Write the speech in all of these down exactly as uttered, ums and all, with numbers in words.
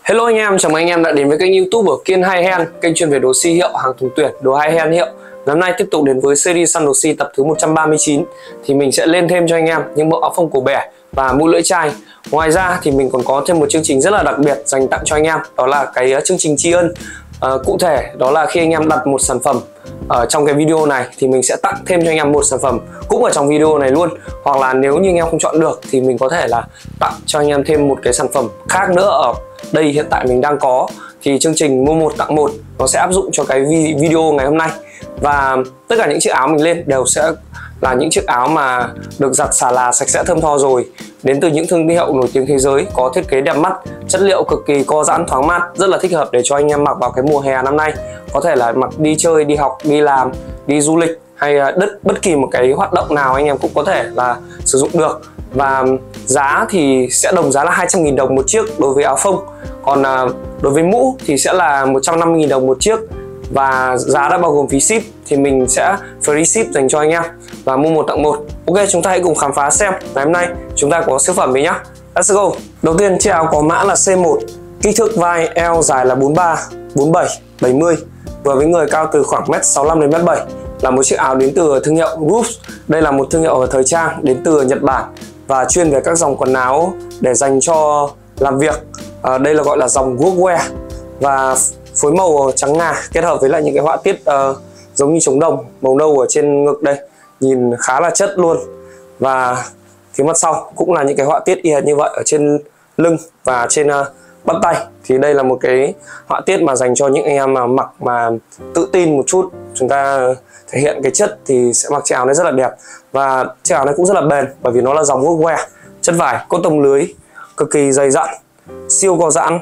Hello anh em, chào mừng anh em đã đến với kênh YouTube của Kiên Hai Hand, kênh chuyên về đồ xi hiệu, hàng thùng tuyển, đồ hai hand hiệu. Ngày hôm nay tiếp tục đến với series săn đồ xi tập thứ một trăm ba mươi chín thì mình sẽ lên thêm cho anh em những bộ áo phông cổ bẻ và mũ lưỡi chai. Ngoài ra thì mình còn có thêm một chương trình rất là đặc biệt dành tặng cho anh em, đó là cái chương trình tri ân. À, cụ thể đó là khi anh em đặt một sản phẩm ở trong cái video này thì mình sẽ tặng thêm cho anh em một sản phẩm cũng ở trong video này luôn, hoặc là nếu như anh em không chọn được thì mình có thể là tặng cho anh em thêm một cái sản phẩm khác nữa ở đây hiện tại mình đang có. Thì chương trình mua một tặng một nó sẽ áp dụng cho cái video ngày hôm nay, và tất cả những chiếc áo mình lên đều sẽ là những chiếc áo mà được giặt xà là sạch sẽ thơm tho rồi, đến từ những thương hiệu nổi tiếng thế giới, có thiết kế đẹp mắt, chất liệu cực kỳ co giãn thoáng mát, rất là thích hợp để cho anh em mặc vào cái mùa hè năm nay. Có thể là mặc đi chơi, đi học, đi làm, đi du lịch hay đất bất kỳ một cái hoạt động nào anh em cũng có thể là sử dụng được. Và giá thì sẽ đồng giá là hai trăm nghìn đồng một chiếc đối với áo phông, còn đối với mũ thì sẽ là một trăm năm mươi nghìn đồng một chiếc, và giá đã bao gồm phí ship thì mình sẽ free ship dành cho anh em và mua một tặng một. Ok, chúng ta hãy cùng khám phá xem ngày hôm nay chúng ta có siêu phẩm gì nhá. Let's go. Đầu tiên chiếc áo có mã là C một, kích thước vai eo dài là bốn mươi ba, bốn mươi bảy, bảy mươi, vừa với người cao từ khoảng mét sáu mươi lăm đến mét bảy, là một chiếc áo đến từ thương hiệu Roots. Đây là một thương hiệu thời trang đến từ Nhật Bản và chuyên về các dòng quần áo để dành cho làm việc. À, đây là gọi là dòng workwear, và phối màu trắng ngà kết hợp với lại những cái họa tiết uh, giống như trống đồng màu nâu ở trên ngực đây, nhìn khá là chất luôn. Và phía mặt sau cũng là những cái họa tiết y hệt như vậy ở trên lưng và trên uh, bắp tay. Thì đây là một cái họa tiết mà dành cho những anh em mà mặc mà tự tin một chút, chúng ta thể hiện cái chất thì sẽ mặc chiếc áo này rất là đẹp. Và chiếc áo này cũng rất là bền bởi vì nó là dòng workwear, chất vải cốt tông lưới cực kỳ dày dặn, siêu co giãn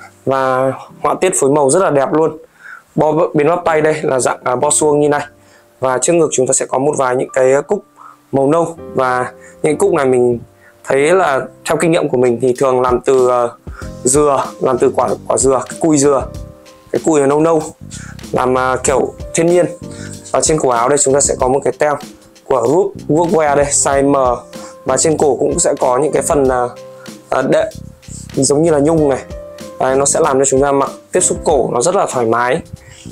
và họa tiết phối màu rất là đẹp luôn. Bo bên bắp tay đây là dạng uh, bo suông như này, và trước ngực chúng ta sẽ có một vài những cái cúc màu nâu, và những cúc này mình thấy là theo kinh nghiệm của mình thì thường làm từ uh, dừa, làm từ quả quả dừa, cái cùi dừa, cái cùi nâu nâu, làm uh, kiểu thiên nhiên. Và trên cổ áo đây chúng ta sẽ có một cái tem của Roots Workwear đây, size M, và trên cổ cũng sẽ có những cái phần uh, uh, đệm giống như là nhung này. Đấy, nó sẽ làm cho chúng ta mặc tiếp xúc cổ nó rất là thoải mái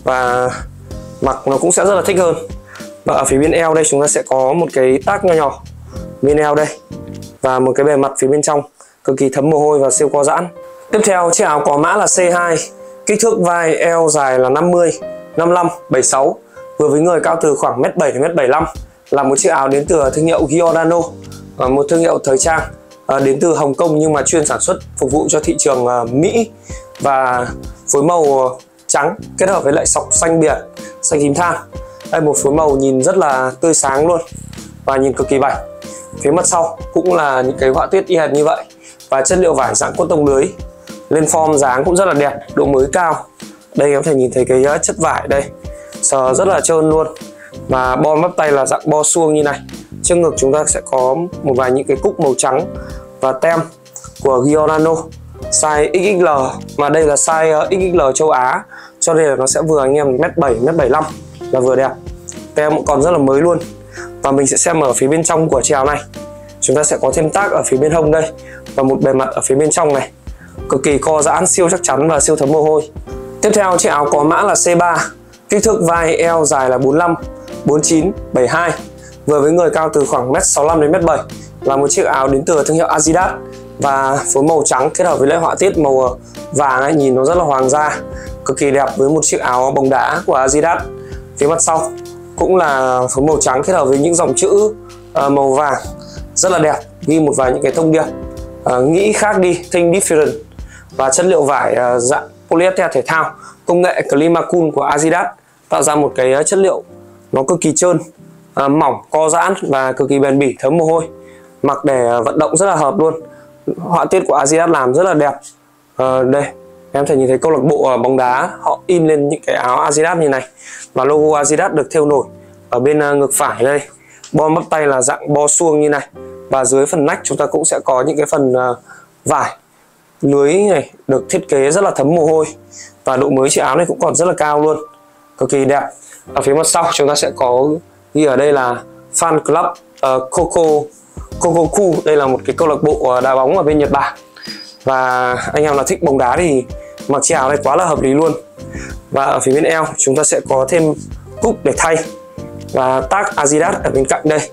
và mặc nó cũng sẽ rất là thích hơn. Và ở phía bên eo đây chúng ta sẽ có một cái tag nho nhỏ bên eo đây, và một cái bề mặt phía bên trong cực kỳ thấm mồ hôi và siêu co giãn. Tiếp theo chiếc áo có mã là C hai, kích thước vai eo dài là năm mươi, năm mươi lăm, bảy mươi sáu, vừa với người cao từ khoảng mét bảy đến mét bảy mươi lăm, là một chiếc áo đến từ thương hiệu Giordano, một thương hiệu thời trang đến từ Hồng Kông nhưng mà chuyên sản xuất phục vụ cho thị trường Mỹ, và phối màu trắng kết hợp với lại sọc xanh biển, xanh tím than. Đây, một phối màu nhìn rất là tươi sáng luôn và nhìn cực kỳ bảnh. Phía mặt sau cũng là những cái họa tiết y hệt như vậy, và chất liệu vải dạng cốt tông lưới, lên form dáng cũng rất là đẹp, độ mới cao. Đây em có thể nhìn thấy cái chất vải đây, sờ rất là trơn luôn, và bo bắp tay là dạng bo suông như này. Trước ngực chúng ta sẽ có một vài những cái cúc màu trắng và tem của Giordano size ích ích lờ, mà đây là size ích ích lờ châu Á, cho nên là nó sẽ vừa anh em mét bảy, mét bảy mươi lăm là vừa đẹp. Tem cũng còn rất là mới luôn. Và mình sẽ xem ở phía bên trong của chiếc áo này, chúng ta sẽ có thêm tag ở phía bên hông đây, và một bề mặt ở phía bên trong này cực kỳ co giãn, siêu chắc chắn và siêu thấm mồ hôi. Tiếp theo chiếc áo có mã là C ba, kích thước vai eo dài là bốn mươi lăm, bốn mươi chín, bảy mươi hai, vừa với người cao từ khoảng mét sáu mươi lăm đến mét bảy, là một chiếc áo đến từ thương hiệu Adidas, và phối màu trắng kết hợp với lại họa tiết màu vàng ấy, nhìn nó rất là hoàng gia, cực kỳ đẹp với một chiếc áo bóng đá của Adidas. Phía mặt sau cũng là phối màu trắng kết hợp với những dòng chữ uh, màu vàng rất là đẹp, ghi một vài những cái thông điệp uh, nghĩ khác đi, think different, và chất liệu vải uh, dạng polyester thể thao công nghệ Climacool của Adidas tạo ra một cái uh, chất liệu nó cực kỳ trơn, uh, mỏng, co giãn và cực kỳ bền bỉ, thấm mồ hôi, mặc để uh, vận động rất là hợp luôn. Họa tiết của Adidas làm rất là đẹp. Uh, đây em thể nhìn thấy câu lạc bộ bóng đá họ in lên những cái áo Adidas như này, và logo Adidas được thêu nổi ở bên uh, ngực phải đây. Bo bắp tay là dạng bo suông như này, và dưới phần nách chúng ta cũng sẽ có những cái phần uh, vải lưới này được thiết kế rất là thấm mồ hôi, và độ mới chiếc áo này cũng còn rất là cao luôn, cực kỳ đẹp. Ở phía mặt sau chúng ta sẽ có ghi ở đây là Fan Club uh, Coco Kokoku. Đây là một cái câu lạc bộ đá bóng ở bên Nhật Bản. và anh em nào thích bóng đá thì mặc chiếc áo này quá là hợp lý luôn. Và ở phía bên eo chúng ta sẽ có thêm cúc để thay và tag Adidas ở bên cạnh đây.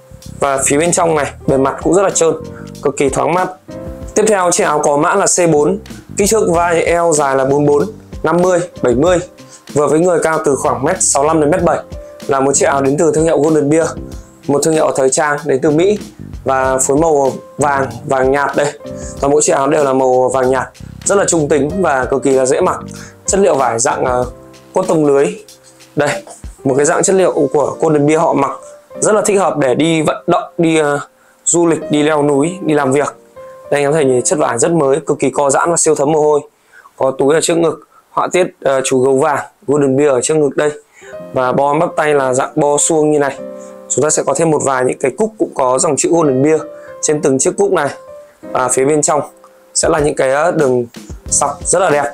Và phía bên trong này bề mặt cũng rất là trơn, cực kỳ thoáng mát. Tiếp theo chiếc áo có mã là C bốn, kích thước vai eo dài là bốn mươi bốn, năm mươi, bảy mươi, vừa với người cao từ khoảng mét sáu mươi lăm đến mét bảy. Là một chiếc áo đến từ thương hiệu Golden Bear, một thương hiệu thời trang đến từ Mỹ, và phối màu vàng, vàng nhạt đây. Toàn bộ chiếc áo đều là màu vàng nhạt, rất là trung tính và cực kỳ là dễ mặc. Chất liệu vải dạng uh, cốt tông lưới. Đây, một cái dạng chất liệu của Golden Bear họ mặc rất là thích hợp để đi vận động, đi uh, du lịch, đi leo núi, đi làm việc. Đây anh em thấy nhìn chất vải rất mới, cực kỳ co giãn và siêu thấm mồ hôi. Có túi ở trước ngực, họa tiết uh, chú gấu vàng Golden Bear ở trước ngực đây. Và bo bắp tay là dạng bo suông như này. Chúng ta sẽ có thêm một vài những cái cúc cũng có dòng chữ Golden Bear trên từng chiếc cúc này. Và phía bên trong sẽ là những cái đường sọc rất là đẹp.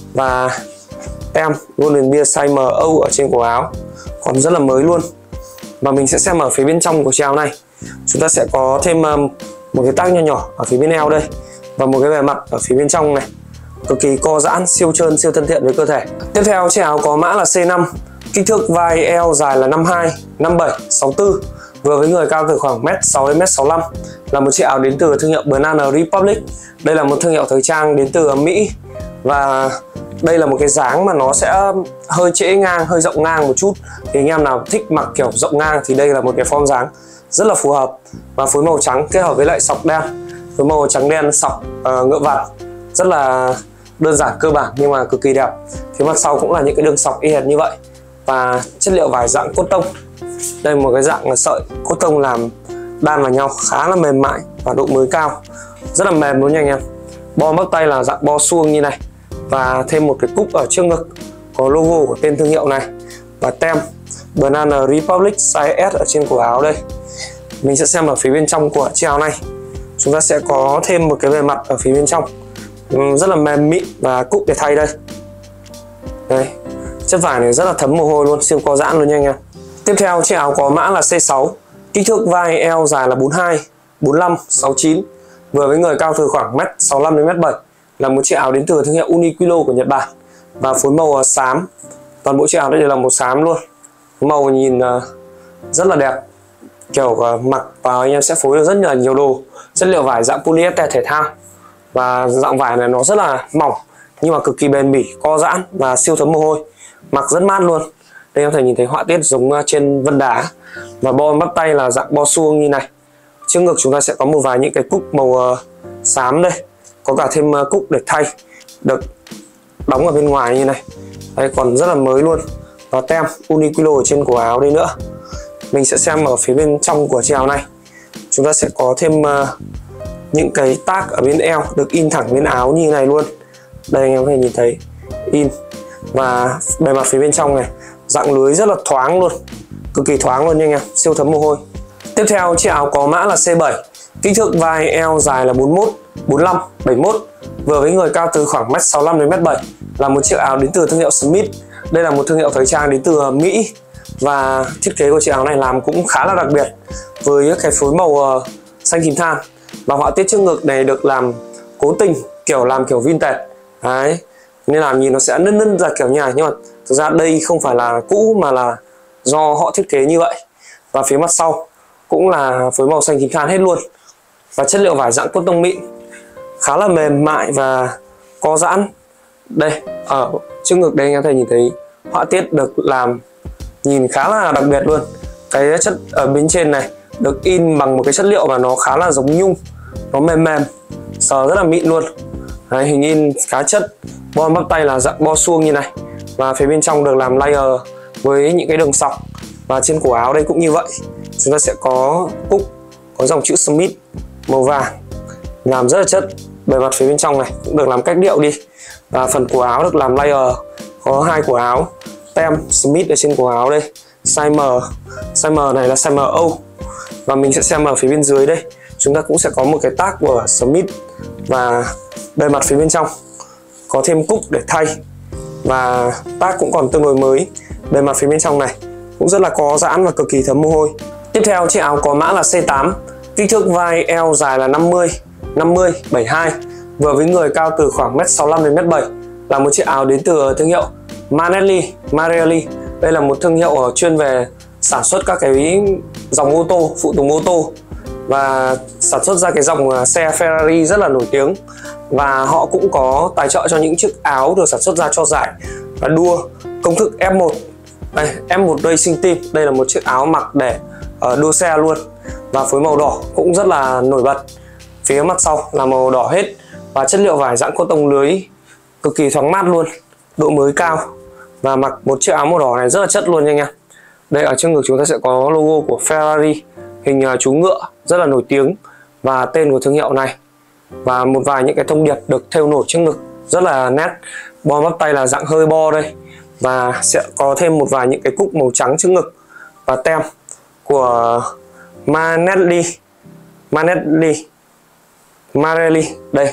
Và tem Golden Bear size M O ở trên cổ áo, còn rất là mới luôn. Và mình sẽ xem ở phía bên trong của chiếc áo này. Chúng ta sẽ có thêm um, một cái tag nho nhỏ ở phía bên eo đây, và một cái bề mặt ở phía bên trong này, cực kỳ co giãn, siêu trơn, siêu thân thiện với cơ thể. Tiếp theo chiếc áo có mã là C năm, kích thước vai eo dài là năm mươi hai, năm mươi bảy, sáu mươi tư, vừa với người cao từ khoảng mét sáu đến mét sáu mươi lăm. Là một chiếc áo đến từ thương hiệu Banana Republic. Đây là một thương hiệu thời trang đến từ Mỹ, và đây là một cái dáng mà nó sẽ hơi trễ ngang, hơi rộng ngang một chút. Thì anh em nào thích mặc kiểu rộng ngang thì đây là một cái form dáng rất là phù hợp. Và phối màu trắng kết hợp với lại sọc đen, phối màu trắng đen sọc uh, ngựa vặt, rất là đơn giản cơ bản nhưng mà cực kỳ đẹp. Phía mặt sau cũng là những cái đường sọc y hệt như vậy, và chất liệu vải dạng cốt tông. Đây một cái dạng sợi cốt tông làm đan vào nhau, khá là mềm mại và độ mới cao, rất là mềm luôn nha anh em. Bo bắp tay là dạng bo suông như này, và thêm một cái cúc ở trước ngực có logo của tên thương hiệu này, và tem Banana Republic size S ở trên cổ áo đây. Mình sẽ xem ở phía bên trong của chiếc áo này. Chúng ta sẽ có thêm một cái bề mặt ở phía bên trong rất là mềm mịn và cúc để thay đây. Đây, chất vải này rất là thấm mồ hôi luôn, siêu co giãn luôn nha anh em. Tiếp theo chiếc áo có mã là C sáu, kích thước vai eo dài là bốn mươi hai, bốn mươi lăm, sáu mươi chín, vừa với người cao từ khoảng mét sáu mươi lăm đến mét bảy. Là một chiếc áo đến từ thương hiệu Uniqlo của Nhật Bản, và phối màu xám. Toàn bộ chiếc áo đây đều là màu xám luôn. Màu nhìn rất là đẹp, kiểu mặc vào anh em sẽ phối được rất là nhiều đồ. Chất liệu vải dạng polyester thể thao, và dạng vải này nó rất là mỏng nhưng mà cực kỳ bền bỉ, co giãn và siêu thấm mồ hôi, mặc rất mát luôn. Đây em có thể nhìn thấy họa tiết giống trên vân đá, và bo bắp tay là dạng bo suông như này. Trước ngực chúng ta sẽ có một vài những cái cúc màu xám đây, có cả thêm cúc để thay, được đóng ở bên ngoài như này. Đây còn rất là mới luôn, và tem Uniqlo ở trên cổ áo đây nữa. Mình sẽ xem ở phía bên trong của chiếc áo này. Chúng ta sẽ có thêm uh, những cái tag ở bên eo được in thẳng bên áo như này luôn. Đây anh em có thể nhìn thấy in, và bề mặt phía bên trong này dạng lưới rất là thoáng luôn, cực kỳ thoáng luôn nha anh em, siêu thấm mồ hôi. Tiếp theo chiếc áo có mã là C bảy, kích thước vai eo dài là bốn mươi mốt, bốn mươi lăm, bảy mươi mốt, vừa với người cao từ khoảng mét sáu mươi lăm đến mét bảy. Là một chiếc áo đến từ thương hiệu Smith. Đây là một thương hiệu thời trang đến từ Mỹ, và thiết kế của chiếc áo này làm cũng khá là đặc biệt với cái phối màu uh, xanh tím than, và họa tiết trước ngực này được làm cố tình, kiểu làm kiểu vintage đấy, nên là nhìn nó sẽ nứt nứt ra kiểu như này, nhưng mà thực ra đây không phải là cũ mà là do họ thiết kế như vậy. Và phía mặt sau cũng là phối màu xanh tím than hết luôn, và chất liệu vải dạng cốt tông mịn, khá là mềm mại và co giãn. Đây ở trước ngực đây anh em có thể nhìn thấy họa tiết được làm nhìn khá là đặc biệt luôn. Cái chất ở bên trên này được in bằng một cái chất liệu mà nó khá là giống nhung, nó mềm mềm, sờ rất là mịn luôn. Đấy, hình in khá chất. Bo bắp tay là dạng bo suông như này, và phía bên trong được làm layer với những cái đường sọc, và trên cổ áo đây cũng như vậy. Chúng ta sẽ có cúc có dòng chữ Smith màu vàng làm rất là chất. Bề mặt phía bên trong này cũng được làm cách điệu đi, và phần cổ áo được làm layer, có hai cổ áo, tem Smith ở trên cổ áo đây, size M, size M này là size M O. Và mình sẽ xem ở phía bên dưới đây, chúng ta cũng sẽ có một cái tag của Smith, và bề mặt phía bên trong có thêm cúc để thay, và tag cũng còn tương đối mới. Bề mặt phía bên trong này cũng rất là có giãn và cực kỳ thấm mồ hôi. Tiếp theo chiếc áo có mã là C tám, kích thước vai eo dài là năm mươi, năm mươi, bảy mươi hai, vừa với người cao từ khoảng mét sáu lăm đến mét bảy, là một chiếc áo đến từ thương hiệu Manelli Marelli. Đây là một thương hiệu chuyên về sản xuất các cái dòng ô tô, phụ tùng ô tô, và sản xuất ra cái dòng xe Ferrari rất là nổi tiếng. Và họ cũng có tài trợ cho những chiếc áo được sản xuất ra cho giải và đua công thức F một. Đây, F một Racing Team. Đây là một chiếc áo mặc để uh, đua xe luôn, và phối màu đỏ cũng rất là nổi bật. Phía mặt sau là màu đỏ hết, và chất liệu vải dạng cotton lưới cực kỳ thoáng mát luôn, độ mới cao, và mặc một chiếc áo màu đỏ này rất là chất luôn nha anh em. Đây, ở trước ngực chúng ta sẽ có logo của Ferrari, hình uh, chú ngựa rất là nổi tiếng, và tên của thương hiệu này, và một vài những cái thông điệp được thêu nổi trước ngực rất là nét. Bo bắp tay là dạng hơi bo đây, và sẽ có thêm một vài những cái cúc màu trắng trước ngực, và tem của Manelli Manelli Marelli. Đây,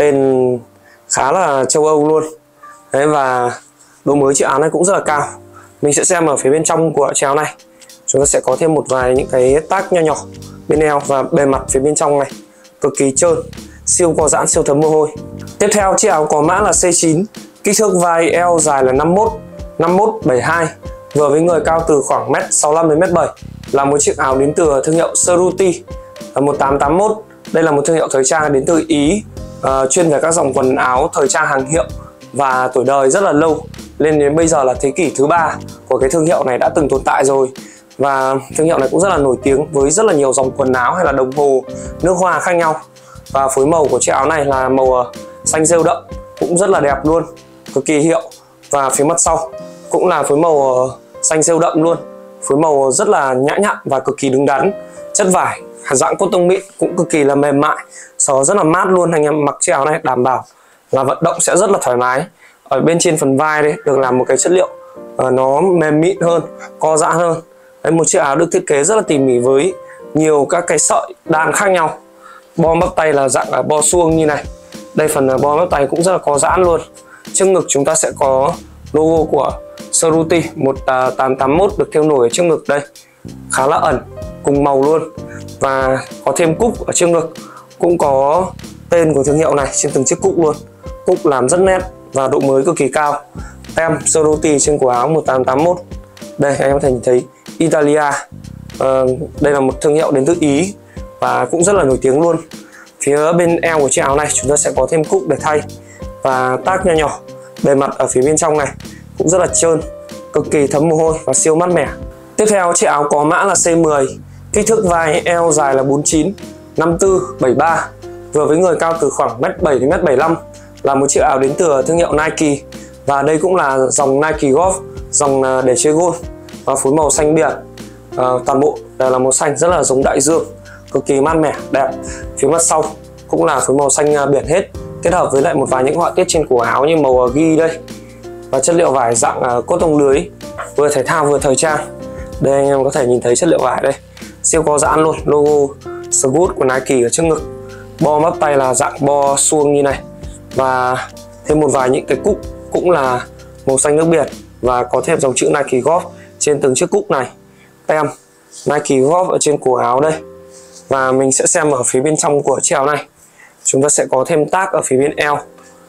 tên khá là châu Âu luôn. Đấy, và độ mới chiếc áo này cũng rất là cao. Mình sẽ xem ở phía bên trong của chiếc áo này. Chúng ta sẽ có thêm một vài những cái tag nho nhỏ bên eo, và bề mặt phía bên trong này cực kỳ trơn, siêu co giãn, siêu thấm mồ hôi. Tiếp theo, chiếc áo có mã là C chín, kích thước vai eo dài là năm mốt năm mốt bảy hai, vừa với người cao từ khoảng mét sáu lăm đến mét bảy, là một chiếc áo đến từ thương hiệu Ceruti một tám tám mốt. Đây là một thương hiệu thời trang đến từ Ý, uh, chuyên về các dòng quần áo thời trang hàng hiệu, và tuổi đời rất là lâu, lên đến bây giờ là thế kỷ thứ ba của cái thương hiệu này đã từng tồn tại rồi. Và thương hiệu này cũng rất là nổi tiếng với rất là nhiều dòng quần áo hay là đồng hồ nước hoa khác nhau. Và phối màu của chiếc áo này là màu uh, xanh rêu đậm, cũng rất là đẹp luôn, cực kỳ hiệu. Và phía mặt sau cũng là phối màu uh, xanh rêu đậm luôn, phối màu rất là nhã nhặn và cực kỳ đứng đắn. Chất vải dạng cotton mịn cũng cực kỳ là mềm mại, sờ rất là mát luôn. Anh em mặc chiếc áo này đảm bảo là vận động sẽ rất là thoải mái. Ở bên trên phần vai đây được làm một cái chất liệu uh, nó mềm mịn hơn, co giãn hơn. Đây, một chiếc áo được thiết kế rất là tỉ mỉ với nhiều các cái sợi đan khác nhau. Bo bắp tay là dạng uh, bo suông như này. Đây, phần uh, bo bắp tay cũng rất là co giãn luôn. Trước ngực chúng ta sẽ có logo của Ceruti một tám tám mốt được thêu nổi ở trước ngực đây, khá là ẩn, cùng màu luôn. Và có thêm cúc ở trước ngực, cũng có tên của thương hiệu này trên từng chiếc cúc luôn. Cúc làm rất nét và độ mới cực kỳ cao. Tem Ceruti trên cổ áo một tám tám mốt. Đây, anh em có thể nhìn thấy Italia. à, Đây là một thương hiệu đến từ Ý và cũng rất là nổi tiếng luôn. Phía bên eo của chiếc áo này chúng ta sẽ có thêm cúc để thay, và tag nho nhỏ. Bề mặt ở phía bên trong này cũng rất là trơn, cực kỳ thấm mồ hôi và siêu mát mẻ. Tiếp theo, chiếc áo có mã là C mười, kích thước vai eo dài là bốn chín năm tư bảy ba, vừa với người cao từ khoảng mét bảy đến mét bảy lăm, là một chiếc áo đến từ thương hiệu Nike. Và đây cũng là dòng Nike Golf, dòng để chơi golf, và phối màu xanh biển. à, Toàn bộ đều là màu xanh rất là giống đại dương, cực kỳ mát mẻ, đẹp. Phía mặt sau cũng là phối màu xanh biển hết, kết hợp với lại một vài những họa tiết trên cổ áo như màu ghi đây, và chất liệu vải dạng cotton lưới, vừa thể thao vừa thời trang. Đây, anh em có thể nhìn thấy chất liệu vải đây, siêu co giãn luôn, logo Scoot của Nike ở trước ngực. Bo bắp tay là dạng bo suông như này, và thêm một vài những cái cúc cũng là màu xanh nước biển, và có thêm dòng chữ Nike Golf trên từng chiếc cúc này. Tem Nike Golf ở trên cổ áo đây. Và mình sẽ xem ở phía bên trong của chiếc áo này, chúng ta sẽ có thêm tag ở phía bên eo,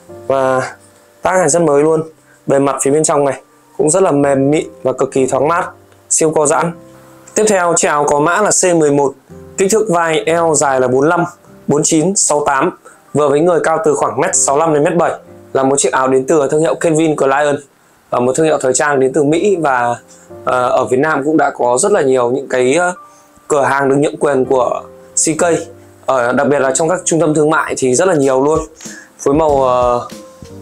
và tag này rất mới luôn. Bề mặt phía bên trong này cũng rất là mềm mịn và cực kỳ thoáng mát, siêu co giãn. Tiếp theo, chiếc áo có mã là C mười một, kích thước vai eo dài là bốn lăm bốn chín sáu tám, vừa với người cao từ khoảng mét sáu lăm đến mét bảy, là một chiếc áo đến từ thương hiệu Calvin Klein, và một thương hiệu thời trang đến từ Mỹ. Và uh, ở Việt Nam cũng đã có rất là nhiều những cái uh, cửa hàng được nhượng quyền của xê ca, ở đặc biệt là trong các trung tâm thương mại thì rất là nhiều luôn. Phối màu uh,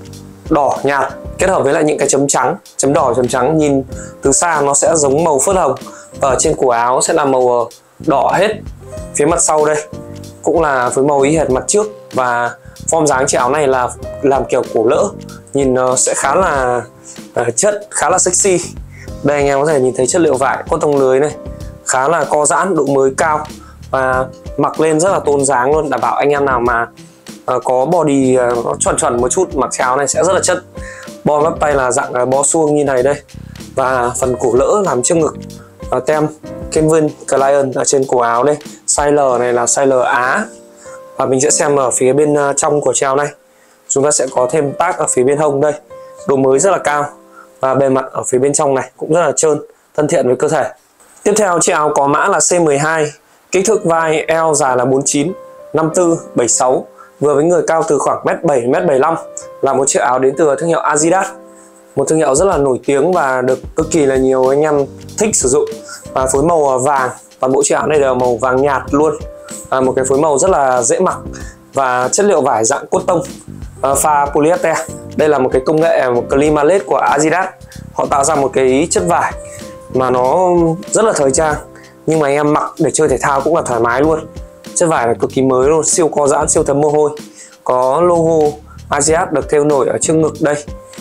đỏ nhạt kết hợp với lại những cái chấm trắng, chấm đỏ chấm trắng, nhìn từ xa nó sẽ giống màu phớt hồng. Ở trên cổ áo sẽ là màu đỏ hết. Phía mặt sau đây cũng là với màu y hệt mặt trước, và form dáng chiếc áo này là làm kiểu cổ lỡ, nhìn nó sẽ khá là uh, chất, khá là sexy. Đây, anh em có thể nhìn thấy chất liệu vải cotton lưới này, khá là co giãn, độ mới cao, và mặc lên rất là tôn dáng luôn. Đảm bảo anh em nào mà uh, có body uh, nó chuẩn chuẩn một chút, mặc chiếc áo này sẽ rất là chất. Bo bắp tay là dạng uh, bo suông như này đây, và phần cổ lỡ làm trước ngực, và tem Calvin Klein ở trên cổ áo đây. Size L này là size L Á. Và mình sẽ xem ở phía bên trong của chiếc áo này. Chúng ta sẽ có thêm tag ở phía bên hông đây, độ mới rất là cao. Và bề mặt ở phía bên trong này cũng rất là trơn, thân thiện với cơ thể. Tiếp theo chiếc áo có mã là C mười hai, kích thước vai eo dài là bốn mươi chín, năm tư, bảy mươi sáu, vừa với người cao từ khoảng mét bảy đến mét bảy mươi lăm, là một chiếc áo đến từ thương hiệu Adidas. Một thương hiệu rất là nổi tiếng và được cực kỳ là nhiều anh em thích sử dụng. Và phối màu vàng, toàn bộ chiếc áo này đều màu vàng nhạt luôn. À, một cái phối màu rất là dễ mặc và chất liệu vải dạng cotton à, pha polyester. Đây là một cái công nghệ một Climalate của Adidas. Họ tạo ra một cái chất vải mà nó rất là thời trang, nhưng mà anh em mặc để chơi thể thao cũng là thoải mái luôn. Chất vải này cực kỳ mới luôn, siêu co giãn, siêu thấm mồ hôi. Có logo Adidas được thêu nổi ở trước ngực đây.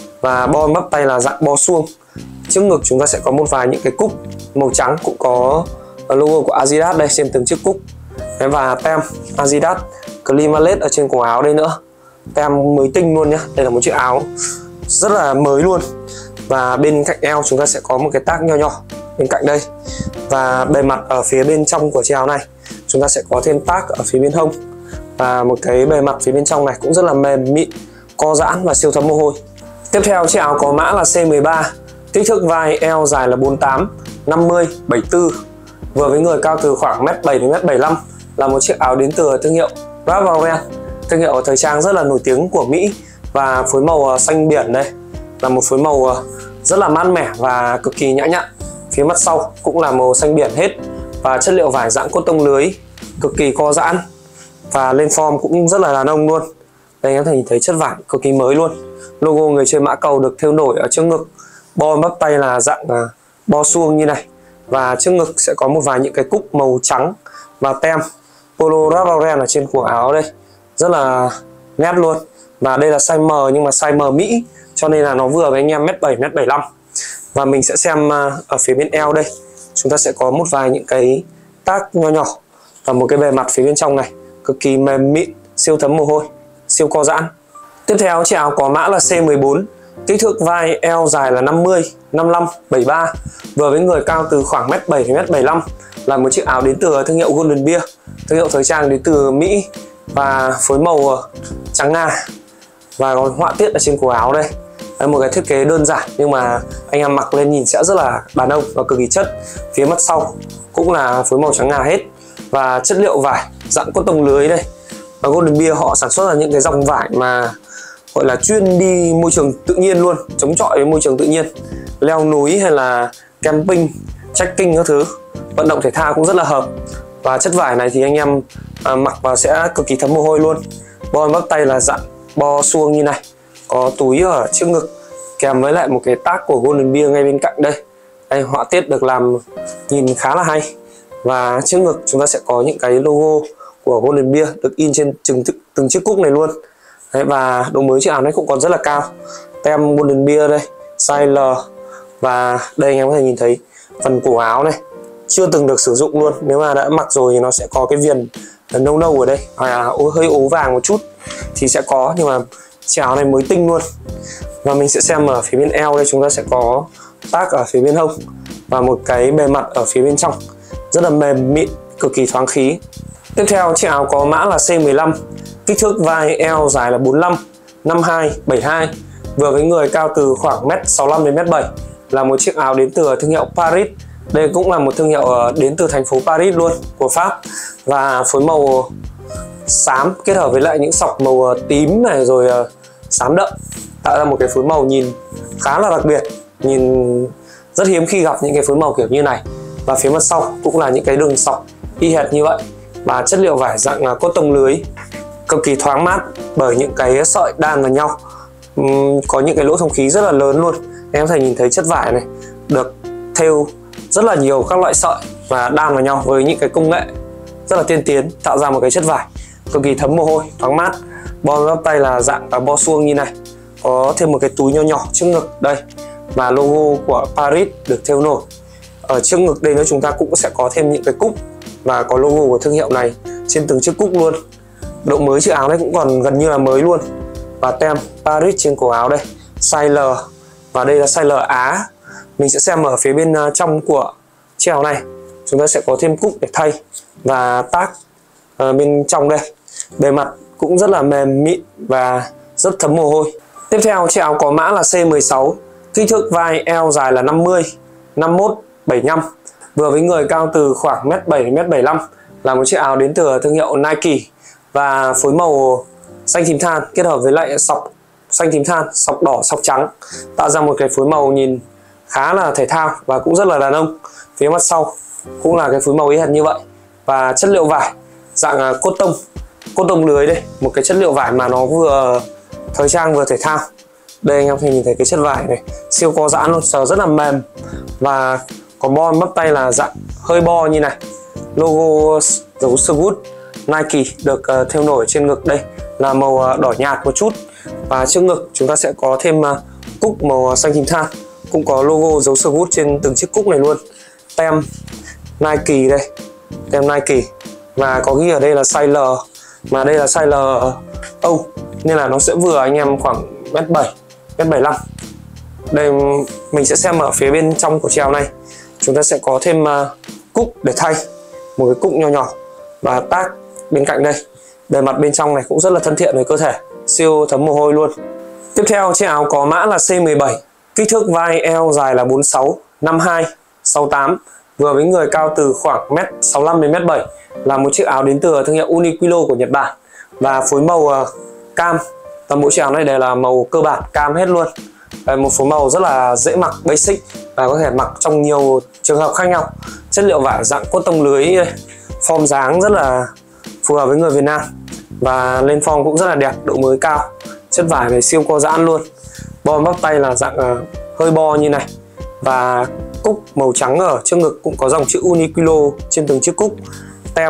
Và bo bắp tay là dạng bo suông. Trước ngực chúng ta sẽ có một vài những cái cúc màu trắng, cũng có logo của Adidas đây trên từng chiếc cúc. Và tem Adidas Climalate ở trên cổ áo đây nữa. Tem mới tinh luôn nhá. Đây là một chiếc áo rất là mới luôn. Và bên cạnh eo chúng ta sẽ có một cái tag nho nhỏ bên cạnh đây. Và bề mặt ở phía bên trong của chiếc áo này chúng ta sẽ có thêm tag ở phía bên hông. Và một cái bề mặt phía bên trong này cũng rất là mềm mịn, co giãn và siêu thấm mồ hôi. Tiếp theo chiếc áo có mã là C mười ba, kích thước vai eo dài là bốn mươi tám, năm mươi, bảy mươi tư, vừa với người cao từ khoảng mét bảy đến mét bảy mươi lăm, là một chiếc áo đến từ thương hiệu Ralph Lauren, thương hiệu thời trang rất là nổi tiếng của Mỹ. Và phối màu xanh biển đây là một phối màu rất là mát mẻ và cực kỳ nhã nhặn. Phía mặt sau cũng là màu xanh biển hết, và chất liệu vải dạng cotton lưới cực kỳ co giãn và lên form cũng rất là đàn ông luôn. Đây em có thể nhìn thấy chất vải cực kỳ mới luôn. Logo người chơi mã cầu được thêu nổi ở trước ngực. Bo bắp tay là dạng uh, bo suông như này. Và trước ngực sẽ có một vài những cái cúc màu trắng và tem Polo Ralph Lauren ở trên cổ áo đây. Rất là nét luôn. Và đây là size M nhưng mà size M Mỹ, cho nên là nó vừa với anh em mét bảy, mét bảy mươi lăm. Và mình sẽ xem uh, ở phía bên eo đây. Chúng ta sẽ có một vài những cái tag nho nhỏ và một cái bề mặt phía bên trong này cực kỳ mềm mịn, siêu thấm mồ hôi, siêu co giãn. Tiếp theo chiếc áo có mã là C mười bốn, kích thước vai eo dài là năm mươi, năm mươi lăm, bảy mươi ba, vừa với người cao từ khoảng mét bảy đến mét bảy mươi lăm, là một chiếc áo đến từ thương hiệu Golden Bear, thương hiệu thời trang đến từ Mỹ. Và phối màu trắng ngà và còn họa tiết ở trên cổ áo đây. Đấy, một cái thiết kế đơn giản nhưng mà anh em mặc lên nhìn sẽ rất là đàn ông và cực kỳ chất. Phía mặt sau cũng là phối màu trắng ngà hết, và chất liệu vải dạng cotton lưới đây. Và Golden Bear họ sản xuất ra những cái dòng vải mà gọi là chuyên đi môi trường tự nhiên luôn, chống chọi với môi trường tự nhiên, leo núi hay là camping, trekking các thứ, vận động thể thao cũng rất là hợp. Và chất vải này thì anh em à, mặc vào sẽ cực kỳ thấm mồ hôi luôn. Bo bắp tay là dạng bo suông như này, có túi ở trước ngực kèm với lại một cái tag của Golden Bear ngay bên cạnh đây. Đây, họa tiết được làm nhìn khá là hay. Và trước ngực chúng ta sẽ có những cái logo của Golden Bear được in trên từng, từng chiếc cúc này luôn. Đấy, và độ mới chiếc áo này cũng còn rất là cao. Tem Golden Bear đây, size L. Và đây anh em có thể nhìn thấy phần cổ áo này chưa từng được sử dụng luôn. Nếu mà đã mặc rồi thì nó sẽ có cái viền nâu nâu ở đây, à, hơi ố vàng một chút thì sẽ có, nhưng mà chiếc áo này mới tinh luôn. Và mình sẽ xem ở phía bên eo đây, chúng ta sẽ có tag ở phía bên hông và một cái bề mặt ở phía bên trong rất là mềm mịn, cực kỳ thoáng khí. Tiếp theo chiếc áo có mã là C mười lăm, kích thước vai eo dài là bốn mươi lăm, năm mươi hai, bảy mươi hai, vừa với người cao từ khoảng mét sáu mươi lăm đến mét bảy, là một chiếc áo đến từ thương hiệu Paris. Đây cũng là một thương hiệu đến từ thành phố Paris luôn, của Pháp. Và phối màu xám kết hợp với lại những sọc màu tím này rồi xám đậm, tạo ra một cái phối màu nhìn khá là đặc biệt, nhìn rất hiếm khi gặp những cái phối màu kiểu như này. Và phía mặt sau cũng là những cái đường sọc y hệt như vậy, và chất liệu vải dạng cotton lưới cực kỳ thoáng mát bởi những cái sợi đan vào nhau. uhm, có những cái lỗ thông khí rất là lớn luôn. Em có thể nhìn thấy chất vải này được thêu rất là nhiều các loại sợi và đan vào nhau với những cái công nghệ rất là tiên tiến, tạo ra một cái chất vải cực kỳ thấm mồ hôi, thoáng mát. Bo bắp tay là dạng bo suông như này, có thêm một cái túi nho nhỏ trước ngực đây, và logo của Paris được thêu nổi ở trước ngực đây nữa. Chúng ta cũng sẽ có thêm những cái cúc và có logo của thương hiệu này trên từng chiếc cúc luôn. Độ mới chiếc áo này cũng còn gần như là mới luôn. Và tem Paris trên cổ áo đây, size L, và đây là size L Á. Mình sẽ xem ở phía bên trong của chiếc áo này, chúng ta sẽ có thêm cúc để thay và tag uh, bên trong đây. bề mặt cũng rất là mềm mịn và rất thấm mồ hôi. Tiếp theo chiếc áo có mã là C mười sáu, kích thước vai eo dài là năm mươi, năm mươi mốt, bảy mươi lăm, vừa với người cao từ khoảng mét bảy đến mét bảy mươi lăm, là một chiếc áo đến từ thương hiệu Nike và phối màu xanh tím than kết hợp với lại sọc xanh tím than, sọc đỏ, sọc trắng, tạo ra một cái phối màu nhìn khá là thể thao và cũng rất là đàn ông. Phía mặt sau cũng là cái phối màu y hệt như vậy, và chất liệu vải dạng cốt tông, cốt tông lưới đây, một cái chất liệu vải mà nó vừa thời trang vừa thể thao. Đây anh em thấy nhìn thấy cái chất vải này siêu co giãn luôn, sờ rất là mềm và có bon bắp tay là dạng hơi bo như này, logo dấu Swoosh Nike được uh, thêu nổi trên ngực, đây là màu uh, đỏ nhạt một chút, và trước ngực chúng ta sẽ có thêm uh, cúc màu xanh tím than, cũng có logo dấu Swoosh trên từng chiếc cúc này luôn, tem Nike đây, tem Nike, và có ghi ở đây là size L, mà đây là size L Âu nên là nó sẽ vừa anh em khoảng mét bảy, mét bảy mươi lăm. Đây mình sẽ xem ở phía bên trong của chiếc áo này, chúng ta sẽ có thêm uh, cúc để thay, một cái cúc nhỏ nhỏ và tag bên cạnh đây. Bề mặt bên trong này cũng rất là thân thiện với cơ thể, siêu thấm mồ hôi luôn. Tiếp theo chiếc áo có mã là C mười bảy, kích thước vai eo dài là bốn mươi sáu, năm mươi hai, sáu mươi tám, vừa với người cao từ khoảng mét sáu mươi lăm đến mét bảy, là một chiếc áo đến từ thương hiệu Uniqlo của Nhật Bản và phối màu uh, cam. Toàn bộ chiếc áo này đều là màu cơ bản cam hết luôn. Đây, một phối màu rất là dễ mặc, basic và có thể mặc trong nhiều trường hợp khác nhau. Chất liệu vải dạng cốt tông lưới đây, form dáng rất là phù hợp với người Việt Nam và lên form cũng rất là đẹp, độ mới cao. Chất vải này siêu co giãn luôn. Bo bắp tay là dạng uh, hơi bo như này, và cúc màu trắng ở trước ngực cũng có dòng chữ Uniqlo trên từng chiếc cúc. Tem